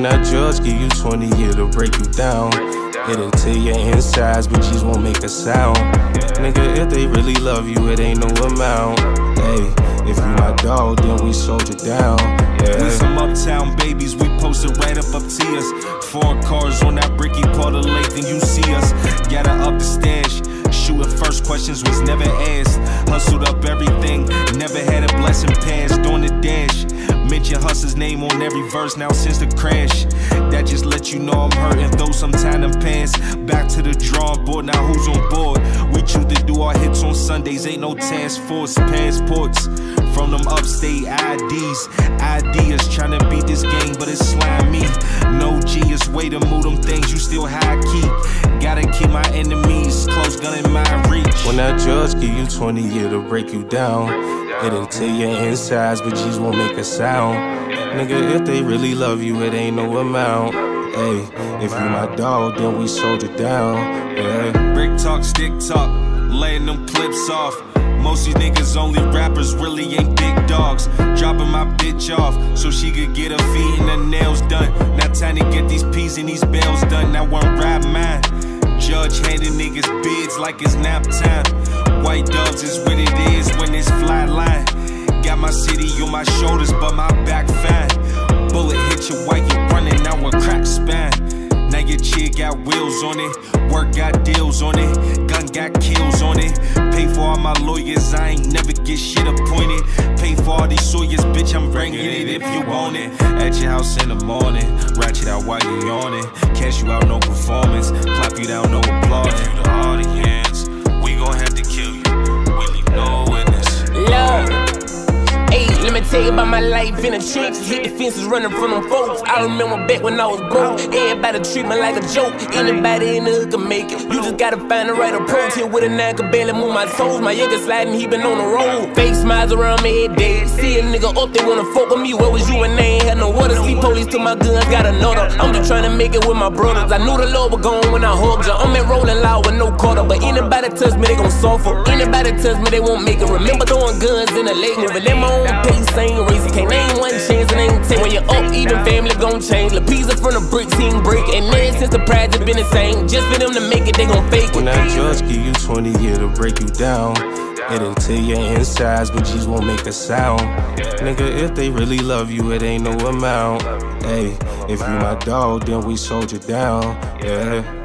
that judge give you 20, it'll break you down. It'll tear your insides, but G's won't make a sound. Nigga, if they really love you, it ain't no amount. Hey, if you my dog, then we soldier down. Yeah. We some uptown babies, we posted right up to us. 4 cars on that bricky part of the lake, then you see us. Gotta up the stash. Shooting first, questions was never asked. Hustled up everything, never had a blessing pass. Doing the dash, mention Hustler's name on every verse now since the crash. That just let you know I'm hurting, though some time done passed. Back to the drawing board, now who's on board? We choose to do our hits on Sundays, ain't no task force. Passports from them upstate IDs. Ideas tryna beat this game, but it's slimy. No G, it's way to move them things, you still high key. Gotta keep my enemies close, gun in my reach. When that judge give you 20, it'll break you down. It'll tear your insides, but G's won't make a sound. Nigga, if they really love you, it ain't no amount. Hey, if you my dog, then we soldier down. Yeah. Brick talk, stick talk, laying them clips off. Most these niggas only rappers, really ain't big dogs. Dropping my bitch off so she could get her feet and her nails done. Now time to get these P's and these bells done. Now one rap mine. Judge handing niggas bids like it's nap time. White doves is what it is when it's flat line. Got my city on my shoulders, but my back fine. Bullet hit you while you running, now a crack spine. Now your chick got wheels on it, work got deals on it, gun got kills on it. Pay for all my lawyers, I ain't never get shit appointed. Pay for all these Sawyers, bitch, I'm bringing it if you want it. At your house in the morning, ratchet out while you yawning. Cash you out, no performance, clap you down, no applauding. You the audience, we gon' have to kill you, we leave no witness. Love. Hey, let me tell you about my life in the trenches. Hit the fences running from them folks. I remember back when I was broke. Everybody treat me like a joke. Anybody in the hood can make it. You just gotta find the right approach. Here with a 9 could barely move my toes. My youngest sliding, he been on the road. Fake smiles around me every day. See a nigga up, they wanna fuck with me. Where was you when they ain't had no water? Sleep police to my guns, got another. I'm just trying to make it with my brothers. I knew the Lord was gone when I hugged ya. I'm at rolling loud with no quarter. But anybody touch me, they gon' suffer. Anybody touch me, they won't make it. Remember throwing guns in the lake, moving at my own pace. Ain't racing, can't name one chance and ain't take. When you're up, even family gon' change. La Pizza from the brick team break. And ever since the project been the same. Just for them to make it, they gon' fake it. When that judge give you 20, it'll break you down. It'll tear your insides, but G's won't make a sound. Nigga, if they really love you, it ain't no amount. Hey, if you my dog, then we soldier down. Yeah.